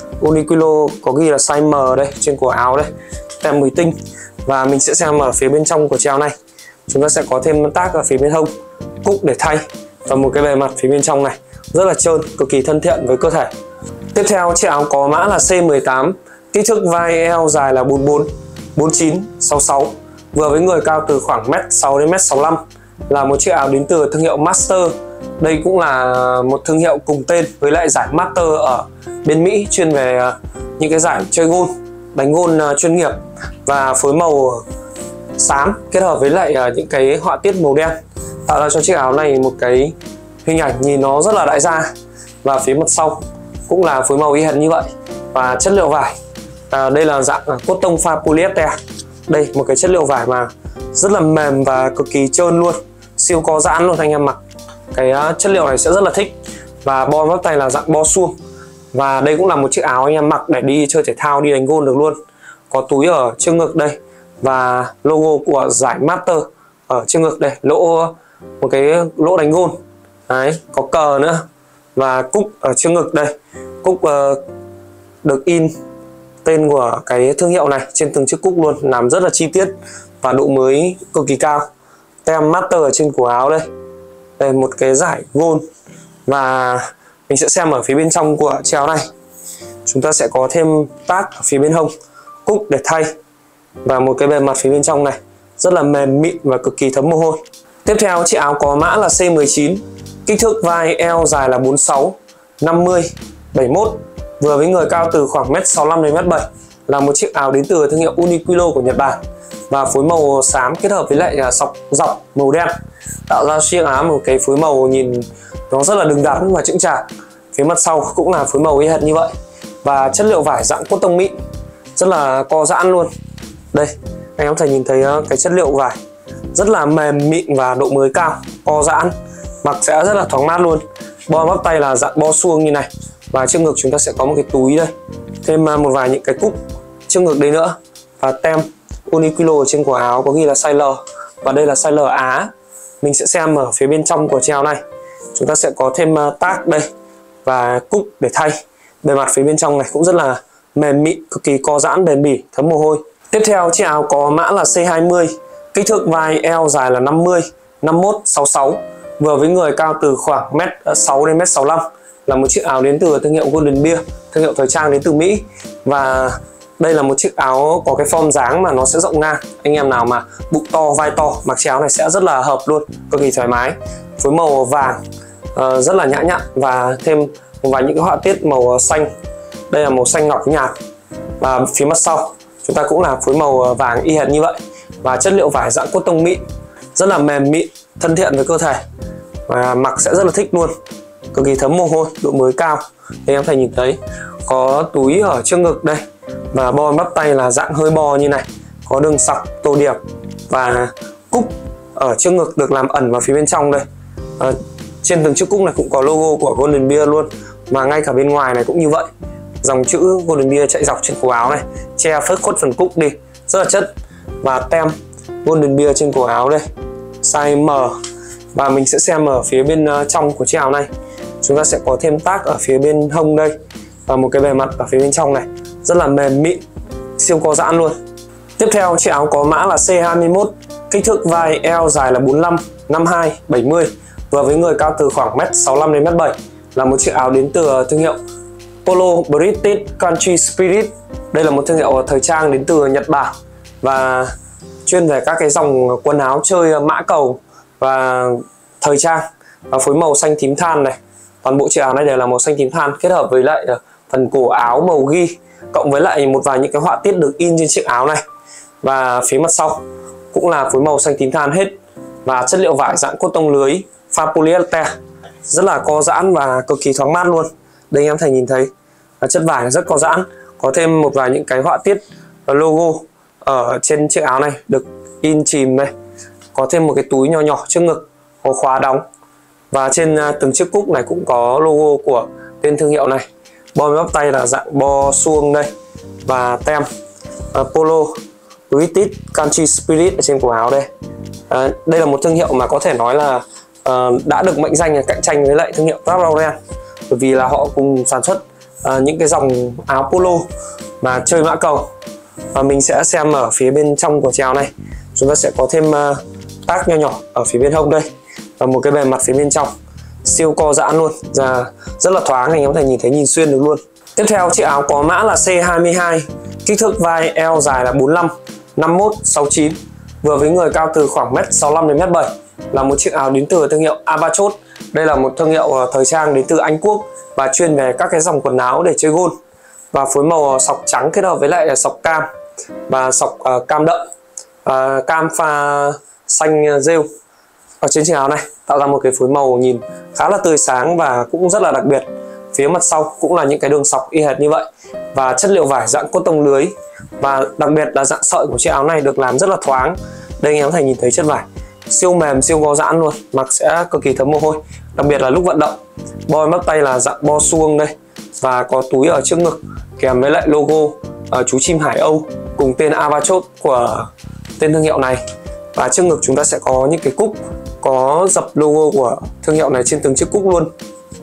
Uniqlo có ghi là size M đây trên cổ áo đây, tem mới tinh. Và mình sẽ xem ở phía bên trong của chiếc áo này, chúng ta sẽ có thêm tag ở phía bên hông, cúc để thay, và một cái bề mặt phía bên trong này rất là trơn, cực kỳ thân thiện với cơ thể. Tiếp theo chiếc áo có mã là C mười tám, kích thước vai eo dài là bốn mươi bốn, bốn mươi chín, sáu mươi sáu, vừa với người cao từ khoảng mét sáu đến mét sáu mươi lăm, là một chiếc áo đến từ thương hiệu Master. Đây cũng là một thương hiệu cùng tên với lại giải Master ở bên Mỹ, chuyên về những cái giải chơi golf, đánh golf chuyên nghiệp, và phối màu xám kết hợp với lại những cái họa tiết màu đen tạo ra cho chiếc áo này một cái hình ảnh nhìn nó rất là đại gia. Và phía mặt sau cũng là phối màu y hệt như vậy, và chất liệu vải à, đây là dạng cốt tông pha polyester. Đây một cái chất liệu vải mà rất là mềm và cực kỳ trơn luôn, siêu co giãn luôn, anh em mặc cái chất liệu này sẽ rất là thích. Và bo bắp tay là dạng bo suông, và đây cũng là một chiếc áo anh em mặc để đi chơi thể thao, đi đánh golf được luôn. Có túi ở trước ngực đây và logo của giải Master ở trước ngực đây, lỗ một cái lỗ đánh golf đấy, có cờ nữa, và cúc ở trước ngực đây, cúc uh, được in tên của cái thương hiệu này trên từng chiếc cúc luôn, làm rất là chi tiết và độ mới cực kỳ cao. Tem Master ở trên cổ áo đây, đây một cái giải gold. Và mình sẽ xem ở phía bên trong của chiếc áo này, chúng ta sẽ có thêm tag ở phía bên hông, cúc để thay, và một cái bề mặt phía bên trong này rất là mềm mịn và cực kỳ thấm mồ hôi. Tiếp theo chiếc áo có mã là C mười chín, kích thước vai eo dài là bốn mươi sáu, năm mươi, bảy mươi mốt, vừa với người cao từ khoảng mét sáu mươi lăm đến mét bảy, là một chiếc áo đến từ thương hiệu Uniqlo của Nhật Bản và phối màu xám kết hợp với lại sọc dọc màu đen tạo ra chiếc áo một cái phối màu nhìn nó rất là đứng đắn và chững chạc. Phía mặt sau cũng là phối màu y hệt như vậy, và chất liệu vải dạng cốt tông mịn rất là co giãn luôn. Đây anh em có thể nhìn thấy cái chất liệu vải rất là mềm mịn và độ mới cao, co giãn, mặc sẽ rất là thoáng mát luôn. Bo bắp tay là dạng bo suông như này, và trước ngực chúng ta sẽ có một cái túi đây, thêm một vài những cái cúc trước ngực đây nữa, và tem Uniqlo trên cổ áo có ghi là size L, và đây là size L Á. Mình sẽ xem ở phía bên trong của chiếc áo này, chúng ta sẽ có thêm tag đây và cúc để thay. Bề mặt phía bên trong này cũng rất là mềm mịn, cực kỳ co giãn, bền bỉ, thấm mồ hôi. Tiếp theo chiếc áo có mã là C hai mươi, kích thước vai eo dài là năm mươi, năm mươi mốt, sáu mươi sáu, vừa với người cao từ khoảng mét sáu đến mét sáu mươi lăm, là một chiếc áo đến từ thương hiệu Golden Bear, thương hiệu thời trang đến từ Mỹ. Và đây là một chiếc áo có cái form dáng mà nó sẽ rộng ngang, anh em nào mà bụng to, vai to mặc chiếc áo này sẽ rất là hợp luôn, cực kỳ thoải mái. Phối màu vàng uh, rất là nhã nhặn, và thêm một vài những họa tiết màu xanh. Đây là màu xanh ngọc nhạt, Và phía mặt sau chúng ta cũng là phối màu vàng y hệt như vậy, và chất liệu vải dạng cốt tông mịn, rất là mềm mịn, thân thiện với cơ thể và mặc sẽ rất là thích luôn, cực kỳ thấm mồ hôi, độ mới cao. Đây em có thể nhìn thấy có túi ở trước ngực đây, và bo bắp tay là dạng hơi bo như này, có đường sọc tô điểm và cúc ở trước ngực được làm ẩn vào phía bên trong đây. À, trên từng chiếc cúc này cũng có logo của Golden Beer luôn, và ngay cả bên ngoài này cũng như vậy, dòng chữ Golden Beer chạy dọc trên cổ áo này, che phớt khuất phần cúc đi, rất là chất. Và tem Golden Beer trên cổ áo đây, size M. Và mình sẽ xem ở phía bên trong của chiếc áo này, chúng ta sẽ có thêm tag ở phía bên hông đây, và một cái bề mặt ở phía bên trong này rất là mềm mịn, siêu co giãn luôn. Tiếp theo, chiếc áo có mã là C hai mươi mốt, kích thước vai eo dài là bốn mươi lăm, năm mươi hai, bảy mươi, vừa với người cao từ khoảng mét sáu mươi lăm đến mét bảy, là một chiếc áo đến từ thương hiệu Polo British Country Spirit. Đây là một thương hiệu thời trang đến từ Nhật Bản và chuyên về các cái dòng quần áo chơi mã cầu và thời trang, và phối màu xanh tím than này. Toàn bộ chiếc áo này đều là màu xanh tím than kết hợp với lại phần cổ áo màu ghi, cộng với lại một vài những cái họa tiết được in trên chiếc áo này. Và phía mặt sau cũng là phối màu xanh tím than hết, và chất liệu vải dạng cốt tông lưới pha polyester, rất là co giãn và cực kỳ thoáng mát luôn. Đây em có thể nhìn thấy chất vải rất co giãn, có thêm một vài những cái họa tiết và logo ở trên chiếc áo này được in chìm đây, có thêm một cái túi nhỏ nhỏ trước ngực, có khóa đóng, và trên từng chiếc cúc này cũng có logo của tên thương hiệu này. Bo bắp tay là dạng bo suông đây, và tem uh, Polo British Country Spirit ở trên cổ áo đây. Uh, đây là một thương hiệu mà có thể nói là uh, đã được mệnh danh cạnh tranh với lại thương hiệu Ralph Lauren, bởi vì là họ cùng sản xuất uh, những cái dòng áo polo mà chơi mã cầu. Và mình sẽ xem ở phía bên trong của chiếc áo này, chúng ta sẽ có thêm uh, tag nho nhỏ ở phía bên hông đây, và một cái bề mặt phía bên trong siêu co giãn luôn, và rất là thoáng, anh em có thể nhìn thấy nhìn xuyên được luôn. Tiếp theo, chiếc áo có mã là C hai mươi hai, kích thước vai eo dài là bốn mươi lăm, năm mươi mốt, sáu mươi chín, vừa với người cao từ khoảng mét sáu mươi lăm đến mét bảy, là một chiếc áo đến từ thương hiệu Abachot. Đây là một thương hiệu thời trang đến từ Anh Quốc và chuyên về các cái dòng quần áo để chơi golf, và phối màu sọc trắng kết hợp với lại sọc cam và sọc uh, cam đậm, uh, cam pha xanh rêu ở trên chiếc áo này, tạo ra một cái phối màu nhìn khá là tươi sáng và cũng rất là đặc biệt. Phía mặt sau cũng là những cái đường sọc y hệt như vậy, và chất liệu vải dạng cốt tông lưới, và đặc biệt là dạng sợi của chiếc áo này được làm rất là thoáng. Đây anh em có thể nhìn thấy chất vải siêu mềm, siêu co giãn luôn, mặc sẽ cực kỳ thấm mồ hôi, đặc biệt là lúc vận động. Bo bắp tay là dạng bo suông đây, và có túi ở trước ngực kèm với lại logo uh, chú chim Hải Âu cùng tên Abachot của tên thương hiệu này. Và trước ngực chúng ta sẽ có những cái cúc có dập logo của thương hiệu này trên từng chiếc cúc luôn.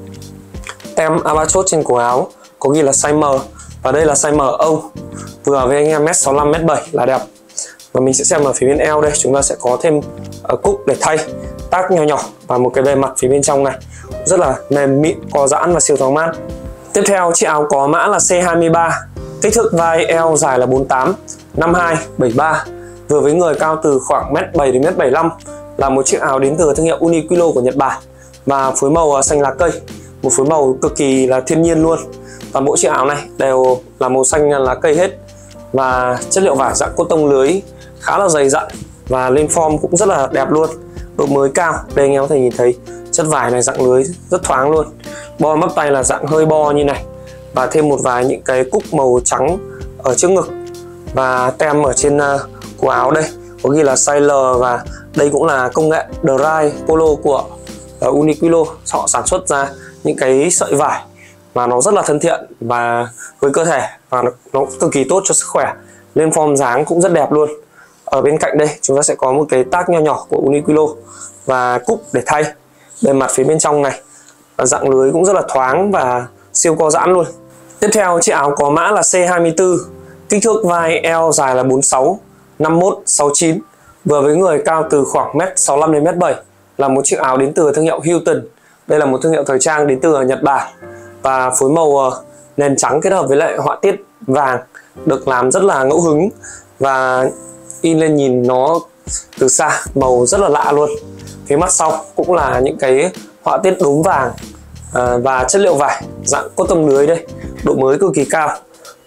Tem Abachot trên cổ áo có ghi là size M, và đây là size M Âu, vừa với anh em mét sáu mươi lăm, mét bảy là đẹp. Và mình sẽ xem ở phía bên eo đây, chúng ta sẽ có thêm uh, cúc để thay, tag nhỏ nhỏ, và một cái bề mặt phía bên trong này rất là mềm mịn, co giãn và siêu thoáng mát. Tiếp theo, chiếc áo có mã là C hai mươi ba, kích thước vai eo dài là bốn mươi tám, năm mươi hai, bảy mươi ba, vừa với người cao từ khoảng mét bảy đến mét bảy mươi lăm, là một chiếc áo đến từ thương hiệu Uniqlo của Nhật Bản, và phối màu xanh lá cây, một phối màu cực kỳ là thiên nhiên luôn. Toàn bộ chiếc áo này đều là màu xanh lá cây hết, và chất liệu vải dạng cốt tông lưới khá là dày dặn, và lên form cũng rất là đẹp luôn, độ mới cao. Đây anh em có thể nhìn thấy chất vải này dạng lưới rất thoáng luôn. Bo bắp tay là dạng hơi bo như này, và thêm một vài những cái cúc màu trắng ở trước ngực, và tem ở trên uh, cổ áo đây có ghi là size L, và đây cũng là công nghệ dry polo của uh, Uniqlo. Họ sản xuất ra những cái sợi vải mà nó rất là thân thiện và với cơ thể, và nó, nó cực kỳ tốt cho sức khỏe. Lên form dáng cũng rất đẹp luôn. Ở bên cạnh đây chúng ta sẽ có một cái tag nho nhỏ của Uniqlo và cúc để thay. Bề mặt phía bên trong này dạng lưới cũng rất là thoáng và siêu co giãn luôn. Tiếp theo, chiếc áo có mã là C hai mươi tư, kích thước vai eo dài là bốn mươi sáu, năm mươi mốt, sáu mươi chín, vừa với người cao từ khoảng mét sáu mươi lăm đến mét bảy, là một chiếc áo đến từ thương hiệu Hilton. Đây là một thương hiệu thời trang đến từ Nhật Bản, và phối màu nền trắng kết hợp với lại họa tiết vàng được làm rất là ngẫu hứng, và in lên nhìn nó từ xa màu rất là lạ luôn. Phía mặt sau cũng là những cái họa tiết đốm vàng, à, và chất liệu vải dạng cốt tông lưới đây, độ mới cực kỳ cao.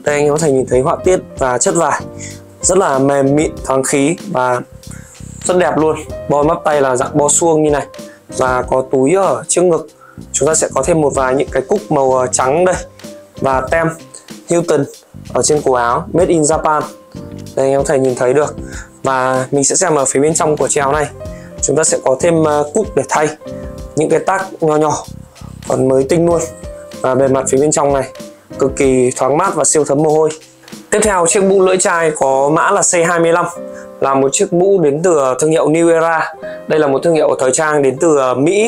Đây anh em có thể nhìn thấy họa tiết và chất vải rất là mềm mịn, thoáng khí và rất đẹp luôn. Bo mắp tay là dạng bo suông như này và có túi ở trước ngực. Chúng ta sẽ có thêm một vài những cái cúc màu trắng đây và tem Hilton ở trên cổ áo Made in Japan. Đây anh em có thể nhìn thấy được. Và mình sẽ xem ở phía bên trong của chiếc áo này chúng ta sẽ có thêm cúc để thay những cái tag nho nhỏ còn mới tinh luôn. Và bề mặt phía bên trong này cực kỳ thoáng mát và siêu thấm mồ hôi. Tiếp theo, chiếc mũ lưỡi chai có mã là C hai mươi lăm, là một chiếc mũ đến từ thương hiệu New Era. Đây là một thương hiệu thời trang đến từ Mỹ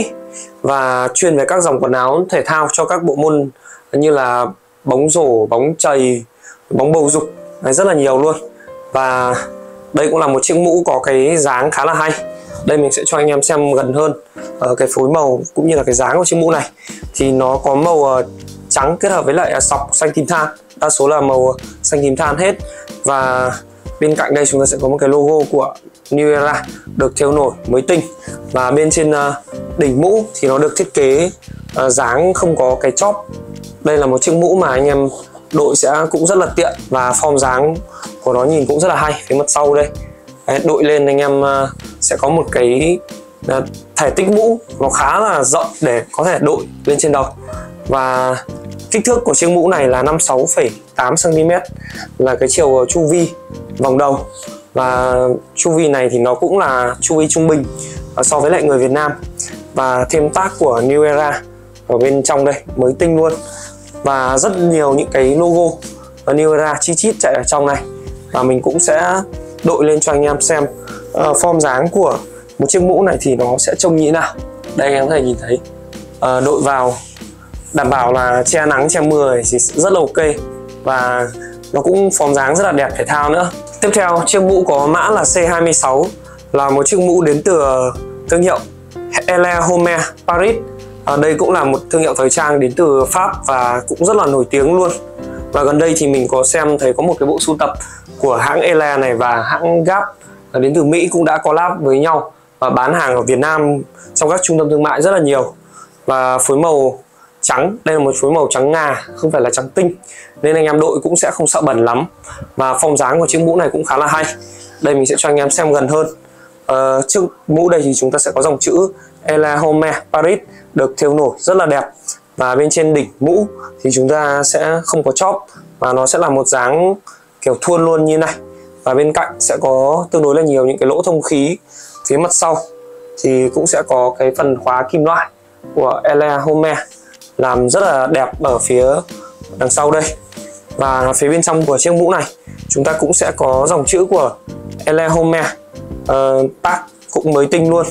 và chuyên về các dòng quần áo thể thao cho các bộ môn như là bóng rổ, bóng chày, bóng bầu dục, đấy, rất là nhiều luôn. Và đây cũng là một chiếc mũ có cái dáng khá là hay. Đây mình sẽ cho anh em xem gần hơn ở cái phối màu cũng như là cái dáng của chiếc mũ này. Thì nó có màu trắng kết hợp với lại sọc xanh tím than, đa số là màu xanh tím than hết. Và bên cạnh đây chúng ta sẽ có một cái logo của New Era được thêu nổi mới tinh. Và bên trên đỉnh mũ thì nó được thiết kế dáng không có cái chóp. Đây là một chiếc mũ mà anh em đội sẽ cũng rất là tiện và form dáng của nó nhìn cũng rất là hay. Phía mặt sau đây, đấy, đội lên anh em sẽ có một cái thể tích mũ nó khá là rộng để có thể đội lên trên đầu. Và kích thước của chiếc mũ này là năm mươi sáu phẩy tám xăng ti mét là cái chiều chu vi vòng đầu. Và chu vi này thì nó cũng là chu vi trung bình so với lại người Việt Nam. Và thêm tag của New Era ở bên trong đây mới tinh luôn. Và rất nhiều những cái logo và New Era chi chít chạy ở trong này. Và mình cũng sẽ đội lên cho anh em xem uh, form dáng của một chiếc mũ này thì nó sẽ trông như thế nào. Đây anh em có thể nhìn thấy uh, đội vào đảm bảo là che nắng che mưa thì rất là ok. Và nó cũng form dáng rất là đẹp thể thao nữa. Tiếp theo, chiếc mũ có mã là C hai mươi sáu, là một chiếc mũ đến từ thương hiệu Elle Homme Paris. À, đây cũng là một thương hiệu thời trang đến từ Pháp và cũng rất là nổi tiếng luôn. Và gần đây thì mình có xem thấy có một cái bộ sưu tập của hãng Elle này và hãng Gap đến từ Mỹ cũng đã collab với nhau và bán hàng ở Việt Nam trong các trung tâm thương mại rất là nhiều. Và phối màu trắng, đây là một phối màu trắng ngà, không phải là trắng tinh, nên anh em đội cũng sẽ không sợ bẩn lắm. Và form dáng của chiếc mũ này cũng khá là hay. Đây mình sẽ cho anh em xem gần hơn. Uh, trước mũ đây thì chúng ta sẽ có dòng chữ Elle Homme Paris được thêu nổi rất là đẹp. Và bên trên đỉnh mũ thì chúng ta sẽ không có chóp và nó sẽ là một dáng kiểu thuôn luôn như này. Và bên cạnh sẽ có tương đối là nhiều những cái lỗ thông khí. Phía mặt sau thì cũng sẽ có cái phần khóa kim loại của Elle Homme làm rất là đẹp ở phía đằng sau đây. Và phía bên trong của chiếc mũ này chúng ta cũng sẽ có dòng chữ của Elle Homme, uh, tag cũng mới tinh luôn.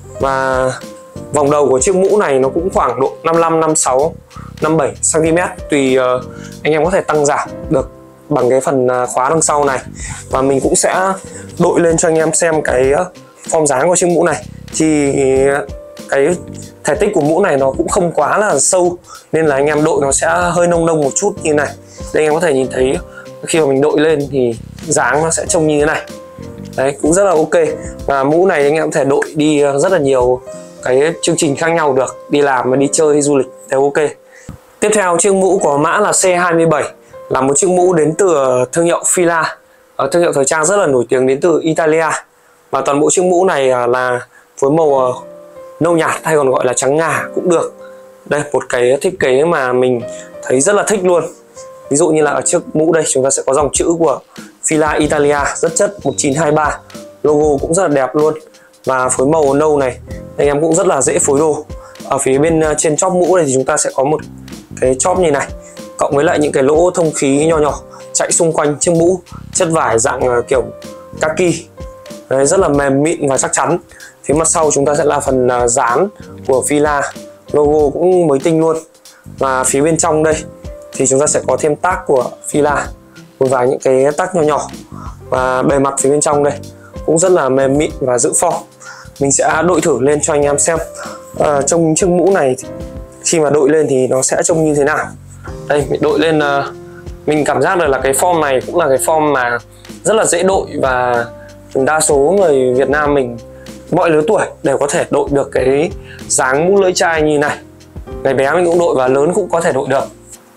Và vòng đầu của chiếc mũ này nó cũng khoảng độ năm mươi lăm, năm mươi sáu, năm mươi bảy xăng ti mét, tùy uh, anh em có thể tăng giảm được bằng cái phần khóa đằng sau này. Và mình cũng sẽ đội lên cho anh em xem cái form dáng của chiếc mũ này. Thì cái thể tích của mũ này nó cũng không quá là sâu nên là anh em đội nó sẽ hơi nông nông một chút như này. Đây anh em có thể nhìn thấy khi mà mình đội lên thì dáng nó sẽ trông như thế này. Đấy, cũng rất là ok. Và mũ này anh em có thể đội đi rất là nhiều cái chương trình khác nhau được, đi làm và đi chơi đi du lịch đều ok. Tiếp theo, chiếc mũ có mã là C hai mươi bảy, là một chiếc mũ đến từ thương hiệu Fila, thương hiệu thời trang rất là nổi tiếng đến từ Italia. Và toàn bộ chiếc mũ này là với màu nâu nhạt hay còn gọi là trắng ngà cũng được. Đây, một cái thiết kế mà mình thấy rất là thích luôn. Ví dụ như là ở trước mũ đây chúng ta sẽ có dòng chữ của Fila Italia rất chất một chín hai ba, logo cũng rất là đẹp luôn. Và phối màu nâu này anh em cũng rất là dễ phối đồ. Ở phía bên trên chóp mũ này thì chúng ta sẽ có một cái chóp như này, cộng với lại những cái lỗ thông khí nho nhỏ chạy xung quanh chiếc mũ, chất vải dạng kiểu kaki. Đấy, rất là mềm mịn và chắc chắn. Phía mặt sau chúng ta sẽ là phần dán của Fila, logo cũng mới tinh luôn. Và phía bên trong đây thì chúng ta sẽ có thêm tag của Fila, một vài những cái tag nho nhỏ. Và bề mặt phía bên trong đây cũng rất là mềm mịn và giữ form. Mình sẽ đội thử lên cho anh em xem à, trong chiếc mũ này khi mà đội lên thì nó sẽ trông như thế nào. Đây, mình đội lên, uh, mình cảm giác được là cái form này cũng là cái form mà rất là dễ đội. Và đa số người Việt Nam mình mọi lứa tuổi đều có thể đội được cái dáng mũ lưỡi chai như này. Người bé mình cũng đội và lớn cũng có thể đội được.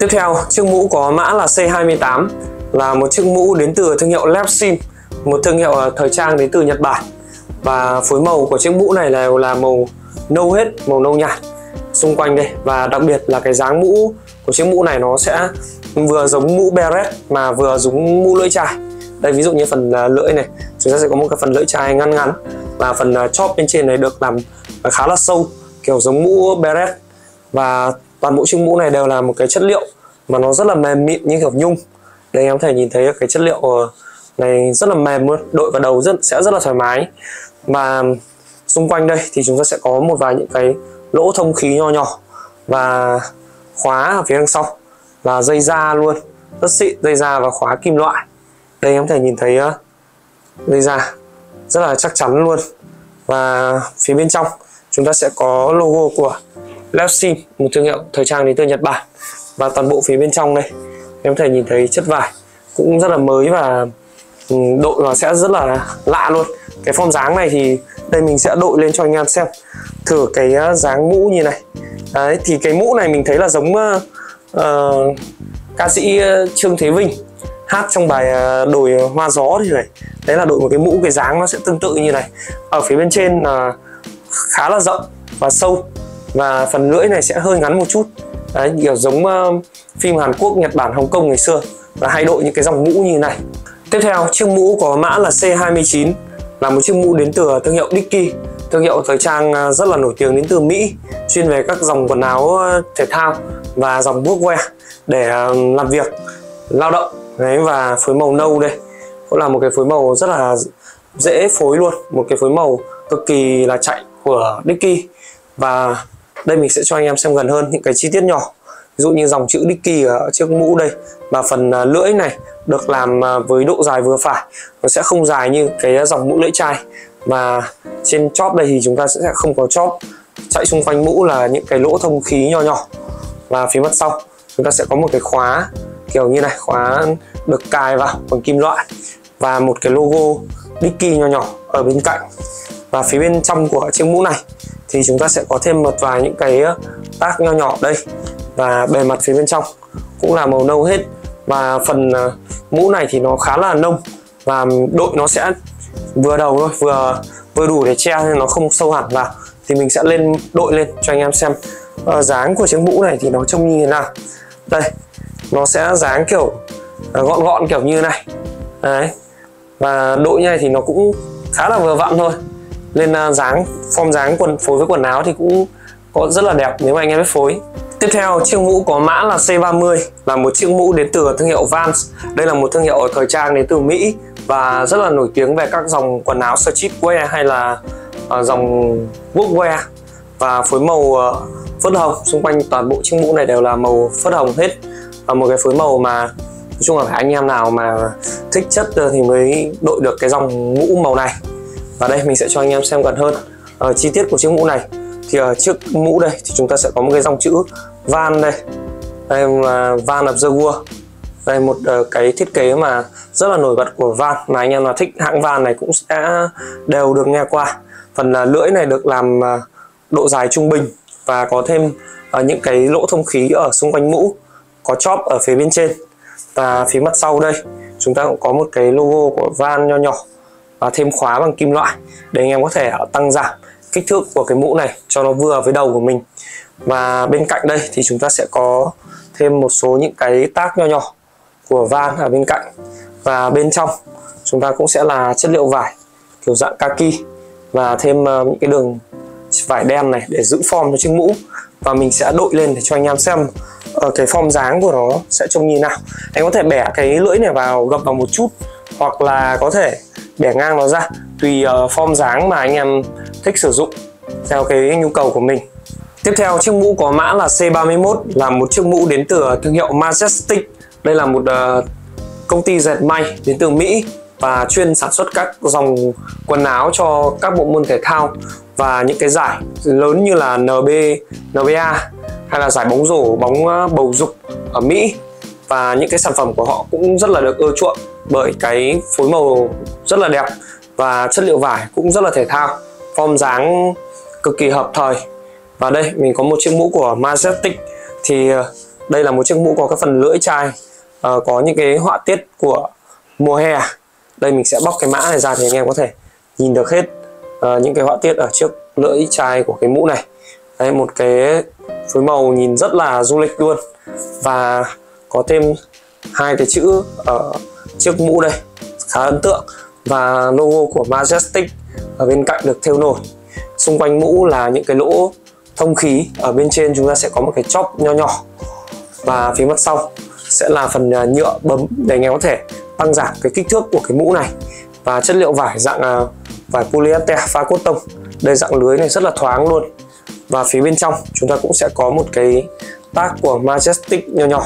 Tiếp theo, chiếc mũ có mã là C hai mươi tám, là một chiếc mũ đến từ thương hiệu Lepsim, một thương hiệu thời trang đến từ Nhật Bản. Và phối màu của chiếc mũ này là là màu nâu hết, màu nâu nhạt xung quanh đây. Và đặc biệt là cái dáng mũ của chiếc mũ này nó sẽ vừa giống mũ beret mà vừa giống mũ lưỡi chai. Đây, ví dụ như phần lưỡi này, chúng ta sẽ có một cái phần lưỡi chai ngắn ngắn, và phần chóp bên trên này được làm khá là sâu, kiểu giống mũ beret. Và toàn bộ chiếc mũ này đều là một cái chất liệu mà nó rất là mềm mịn như kiểu nhung. Đây, em có thể nhìn thấy cái chất liệu này rất là mềm luôn, đội vào đầu rất sẽ rất là thoải mái. Và xung quanh đây thì chúng ta sẽ có một vài những cái lỗ thông khí nho nhỏ, và khóa ở phía đằng sau là dây da luôn, rất xịn, dây da và khóa kim loại. Đây, em có thể nhìn thấy dây da rất là chắc chắn luôn. Và phía bên trong chúng ta sẽ có logo của Lepsim, một thương hiệu thời trang đến từ Nhật Bản. Và toàn bộ phía bên trong đây em có thể nhìn thấy chất vải cũng rất là mới, và đội vào sẽ rất là lạ luôn. Cái form dáng này thì đây mình sẽ đội lên cho anh em xem thử cái dáng mũ như này. Đấy, thì cái mũ này mình thấy là giống uh, uh, ca sĩ Trương Thế Vinh hát trong bài uh, Đồi Hoa Gió thì này. Đấy là đội một cái mũ, cái dáng nó sẽ tương tự như này. Ở phía bên trên là uh, khá là rộng và sâu, và phần lưỡi này sẽ hơi ngắn một chút. Đấy, kiểu giống uh, phim Hàn Quốc, Nhật Bản, Hồng Kông ngày xưa là hay đội những cái dòng mũ như này. Tiếp theo, chiếc mũ có mã là C hai mươi chín, là một chiếc mũ đến từ thương hiệu Dickies, thương hiệu thời trang rất là nổi tiếng đến từ Mỹ, chuyên về các dòng quần áo thể thao và dòng workwear để làm việc, lao động. Đấy, và phối màu nâu đây cũng là một cái phối màu rất là dễ phối luôn, một cái phối màu cực kỳ là chạy của Dickies. Và đây mình sẽ cho anh em xem gần hơn những cái chi tiết nhỏ, ví dụ như dòng chữ Dickies ở chiếc mũ đây, và phần lưỡi này được làm với độ dài vừa phải, nó sẽ không dài như cái dòng mũ lưỡi chai. Và trên chóp đây thì chúng ta sẽ không có chóp, chạy xung quanh mũ là những cái lỗ thông khí nho nhỏ. Và phía mặt sau chúng ta sẽ có một cái khóa kiểu như này, khóa được cài vào bằng kim loại, và một cái logo Dickies nho nhỏ ở bên cạnh. Và phía bên trong của chiếc mũ này thì chúng ta sẽ có thêm một vài những cái tag nho nhỏ đây, và bề mặt phía bên trong cũng là màu nâu hết. Và phần mũ này thì nó khá là nông, và đội nó sẽ vừa đầu thôi, vừa vừa đủ để che nên nó không sâu hẳn vào. Thì mình sẽ lên đội lên cho anh em xem uh, dáng của chiếc mũ này thì nó trông như thế nào. Đây, nó sẽ dáng kiểu uh, gọn gọn kiểu như này. Đấy, và đội như này thì nó cũng khá là vừa vặn thôi. Lên uh, dáng form dáng quần phối với quần áo thì cũng có rất là đẹp nếu mà anh em biết phối. Tiếp theo, chiếc mũ có mã là C ba mươi, là một chiếc mũ đến từ thương hiệu Vans. Đây là một thương hiệu thời trang đến từ Mỹ và rất là nổi tiếng về các dòng quần áo streetwear hay là uh, dòng workwear. Và phối màu uh, phớt hồng, xung quanh toàn bộ chiếc mũ này đều là màu phớt hồng hết. Và một cái phối màu mà nói chung là phải anh em nào mà thích chất thì mới đội được cái dòng mũ màu này. Và đây mình sẽ cho anh em xem gần hơn uh, chi tiết của chiếc mũ này. Thì ở chiếc mũ đây thì chúng ta sẽ có một cái dòng chữ Van đây, đây là Van of the World. Đây một uh, cái thiết kế mà rất là nổi bật của Van, mà anh em nào thích hãng Van này cũng sẽ đều được nghe qua. Phần uh, lưỡi này được làm uh, độ dài trung bình, và có thêm uh, những cái lỗ thông khí ở xung quanh mũ, có chóp ở phía bên trên. Và phía mặt sau đây chúng ta cũng có một cái logo của Van nho nhỏ, và thêm khóa bằng kim loại để anh em có thể uh, tăng giảm kích thước của cái mũ này cho nó vừa với đầu của mình. Và bên cạnh đây thì chúng ta sẽ có thêm một số những cái tag nho nhỏ của Van ở bên cạnh. Và bên trong chúng ta cũng sẽ là chất liệu vải kiểu dạng kaki, và thêm uh, những cái đường vải đen này để giữ form cho chiếc mũ. Và mình sẽ đội lên để cho anh em xem uh, cái form dáng của nó sẽ trông như nào. Anh có thể bẻ cái lưỡi này vào, gập vào một chút, hoặc là có thể bẻ ngang nó ra, tùy uh, form dáng mà anh em thích sử dụng theo cái nhu cầu của mình. Tiếp theo, chiếc mũ có mã là C ba mươi mốt, là một chiếc mũ đến từ thương hiệu Majestic. Đây là một uh, công ty dệt may đến từ Mỹ và chuyên sản xuất các dòng quần áo cho các bộ môn thể thao và những cái giải lớn như là N B A hay là giải bóng rổ, bóng bầu dục ở Mỹ. Và những cái sản phẩm của họ cũng rất là được ưa chuộng bởi cái phối màu rất là đẹp, và chất liệu vải cũng rất là thể thao, form dáng cực kỳ hợp thời. Và đây mình có một chiếc mũ của Majestic, thì Đây là một chiếc mũ có cái phần lưỡi chai, uh, có những cái họa tiết của mùa hè. Đây mình sẽ bóc cái mã này ra thì anh em có thể nhìn được hết uh, những cái họa tiết ở trước lưỡi chai của cái mũ này. Đây, một cái phối màu nhìn rất là du lịch luôn, và có thêm hai cái chữ ở chiếc mũ đây khá ấn tượng, và logo của Majestic ở bên cạnh được thêu nổi. Xung quanh mũ là những cái lỗ thông khí, ở bên trên chúng ta sẽ có một cái chóp nho nhỏ, và phía mặt sau sẽ là phần nhựa bấm để anh em có thể tăng giảm cái kích thước của cái mũ này. Và chất liệu vải dạng vải polyester pha cốt tông. Đây, dạng lưới này rất là thoáng luôn. Và phía bên trong chúng ta cũng sẽ có một cái tag của Majestic nho nhỏ,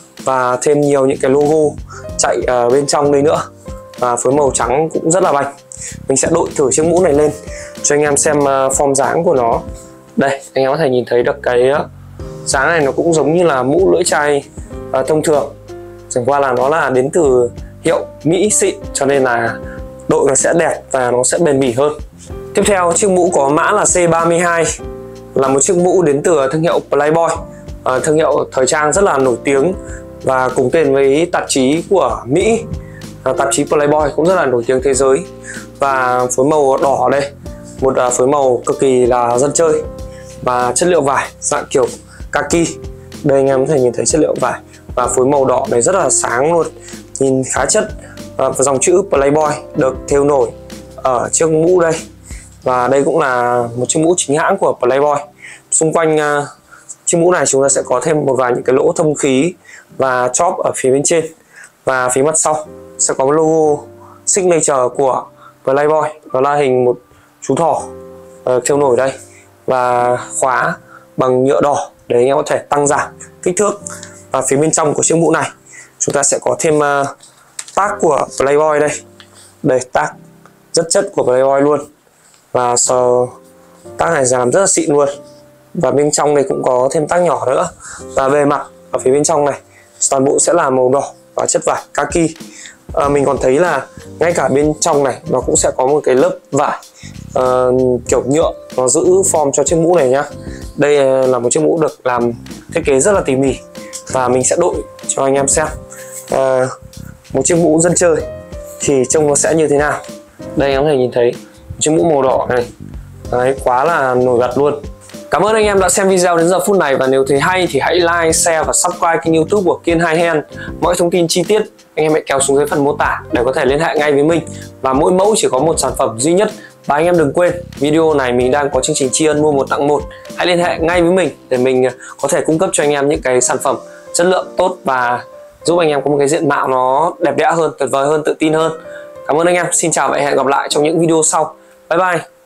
và thêm nhiều những cái logo chạy ở bên trong đây nữa. Và phối màu trắng cũng rất là bành. Mình sẽ đội thử chiếc mũ này lên cho anh em xem form dáng của nó. Đây, anh em có thể nhìn thấy được cái dáng này nó cũng giống như là mũ lưỡi chai uh, thông thường, chẳng qua là nó là đến từ hiệu Mỹ xịn, cho nên là đội nó sẽ đẹp và nó sẽ bền bỉ hơn. Tiếp theo, chiếc mũ có mã là C ba mươi hai, là một chiếc mũ đến từ thương hiệu Playboy, uh, thương hiệu thời trang rất là nổi tiếng và cùng tên với tạp chí của Mỹ. uh, Tạp chí Playboy cũng rất là nổi tiếng thế giới. Và phối màu đỏ đây, một uh, phối màu cực kỳ là dân chơi, và chất liệu vải dạng kiểu kaki. Đây anh em có thể nhìn thấy chất liệu vải và phối màu đỏ này rất là sáng luôn, nhìn khá chất. Và dòng chữ Playboy được thêu nổi ở chiếc mũ đây, và đây cũng là một chiếc mũ chính hãng của Playboy. Xung quanh uh, chiếc mũ này chúng ta sẽ có thêm một vài những cái lỗ thông khí và chóp ở phía bên trên, và phía mặt sau sẽ có một logo signature của Playboy, đó là hình một chú thỏ uh, thêu nổi đây, và khóa bằng nhựa đỏ để anh em có thể tăng giảm kích thước. Và phía bên trong của chiếc mũ này chúng ta sẽ có thêm uh, tag của Playboy đây. Đây, tag rất chất của Playboy luôn, và sờ tag này làm rất là xịn luôn. Và bên trong đây cũng có thêm tag nhỏ nữa. Và bề mặt ở phía bên trong này toàn bộ sẽ là màu đỏ và chất vải kaki. À, mình còn thấy là ngay cả bên trong này nó cũng sẽ có một cái lớp vải uh, kiểu nhựa, nó giữ form cho chiếc mũ này nhá. Đây là một chiếc mũ được làm thiết kế rất là tỉ mỉ, và mình sẽ đội cho anh em xem uh, một chiếc mũ dân chơi thì trông nó sẽ như thế nào. Đây em có thể nhìn thấy một chiếc mũ màu đỏ này. Đấy, quá là nổi bật luôn. Cảm ơn anh em đã xem video đến giờ phút này, và nếu thấy hay thì hãy like, share và subscribe kênh YouTube của Kiên Hai Hand. Mọi thông tin chi tiết anh em hãy kéo xuống dưới phần mô tả để có thể liên hệ ngay với mình, và mỗi mẫu chỉ có một sản phẩm duy nhất. Và anh em đừng quên, video này mình đang có chương trình tri ân mua một tặng một. Hãy liên hệ ngay với mình để mình có thể cung cấp cho anh em những cái sản phẩm chất lượng tốt và giúp anh em có một cái diện mạo nó đẹp đẽ hơn, tuyệt vời hơn, tự tin hơn. Cảm ơn anh em, xin chào và hẹn gặp lại trong những video sau. Bye bye.